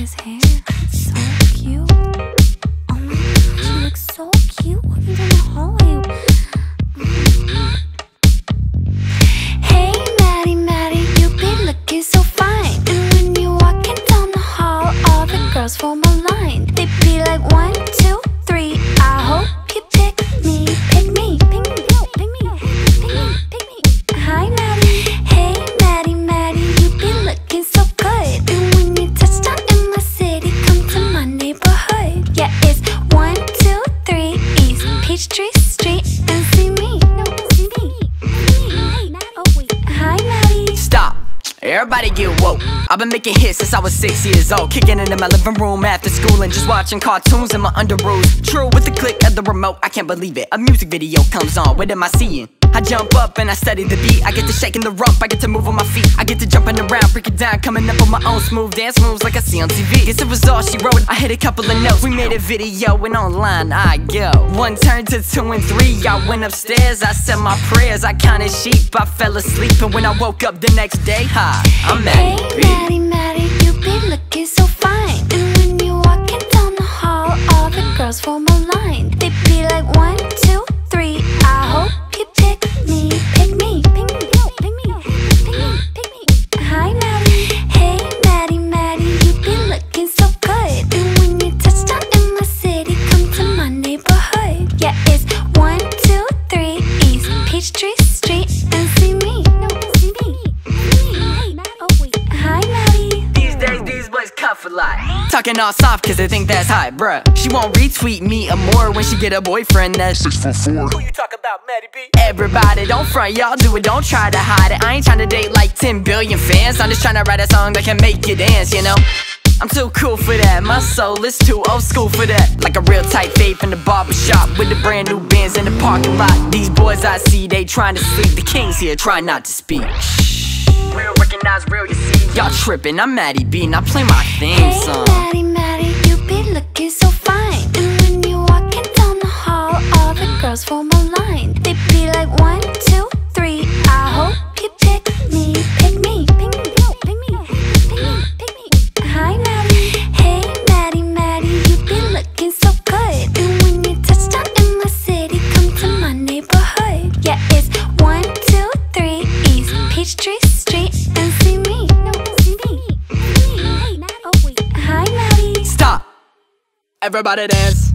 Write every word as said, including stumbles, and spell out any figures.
his hair. It's so cute. Oh my gosh, he looks so cute walking down the hallway. Hey Matty, Matty, you be looking so fine. And when you walking down the hall, all the girls form a line. They be like one, two, three. I hope you pick me, pick me, pick me, pick me, pick me, pick me. Hi Matty, hey Matty, Matty, you be looking so good. And when you touch down in my city, come to my neighborhood. Yeah, it's one, two, three East Peachtree Street and see me. No, see me. Hi Matty. Stop. Everybody get woke. I've been making hits since I was six years old. Kicking it in my living room after school and just watching cartoons in my underoos. True, with the click of the remote, I can't believe it. A music video comes on, what am I seeing? I jump up and I study the beat. I get to shaking the rump, I get to move on my feet. I get to jumping around, break it down, coming up on my own smooth dance moves like I see on T V. Guess it was all she wrote, I hit a couple of notes. We made a video and online I go. One turned to two and three, I went upstairs, I said my prayers. I counted sheep, I fell asleep, and when I woke up the next day, hi, I'm MattyB. Hey Matty, Matty, you be looking so fine. And when you walking down the hall, all the girls form a line. They be like one, two, three. I hope you pick me, pick me, pick me, pick me, pick me, pick me. Hi Matty, hey Matty, Matty, you be looking so good. And when you touch down in my city, come to my neighborhood. Yeah, it's one, two, three East Peachtree Street and see me. No, see me. Hi Matty. These days, these boys cuff a lot. Talking all soft cause they think that's hot, bruh. She won't retweet me or more when she get a boyfriend that's six foot four. Who you talk about, MattyB? Everybody, don't front, y'all do it, don't try to hide it. I ain't trying to date like ten billion fans. I'm just trying to write a song that can make you dance, you know? I'm too cool for that, my soul is too old school for that. Like a real tight vape in the barbershop with the brand new Benz in the parking lot. These boys I see, they trying to sleep. The kings here try not to speak. Real recognize real, you see. Y'all tripping, I'm MattyB, now play my theme song. Hey Matty, Matty, you be looking so fine. And when you walking down the hall, all the girls form a line. They be like one, two, three. I hope you pick me, pick me, pick me, pick me, pick me, pick me. Hi Matty, hey Matty, Matty, you be looking so good. And when you touch down in my city, come to my neighborhood. Yeah, it's one, two, three East Peachtree Street and see me. No, see me. Hi Matty. Stop. Everybody dance.